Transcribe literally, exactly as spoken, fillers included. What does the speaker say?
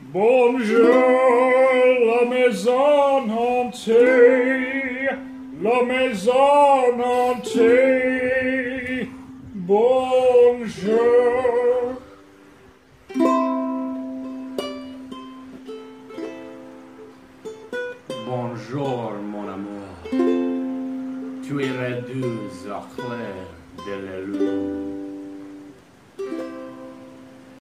Bonjour, la maison hantée, la maison hantée. Bonjour. Bonjour, mon amour. Tu es réduit au clair de la lune.